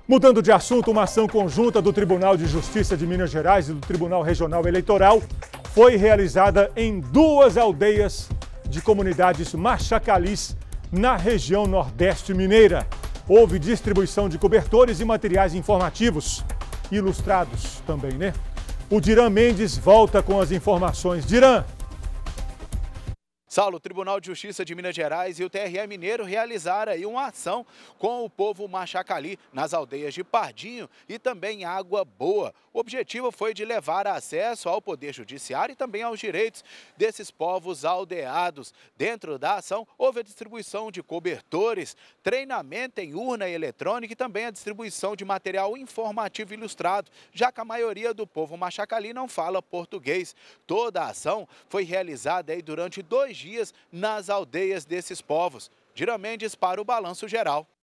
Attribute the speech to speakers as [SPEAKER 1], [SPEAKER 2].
[SPEAKER 1] Mudando de assunto, uma ação conjunta do Tribunal de Justiça de Minas Gerais e do Tribunal Regional Eleitoral foi realizada em duas aldeias de comunidades machacalis na região Nordeste Mineira. Houve distribuição de cobertores e materiais informativos, ilustrados também, né? O Diran Mendes volta com as informações. Diran!
[SPEAKER 2] Saulo, o Tribunal de Justiça de Minas Gerais e o TRE Mineiro realizaram aí uma ação com o povo machacali nas aldeias de Pardinho e também Água Boa. O objetivo foi de levar acesso ao Poder Judiciário e também aos direitos desses povos aldeados. Dentro da ação, houve a distribuição de cobertores, treinamento em urna eletrônica e também a distribuição de material informativo ilustrado, já que a maioria do povo machacali não fala português. Toda a ação foi realizada aí durante 2 dias nas aldeias desses povos. Diran Mendes para o Balanço Geral.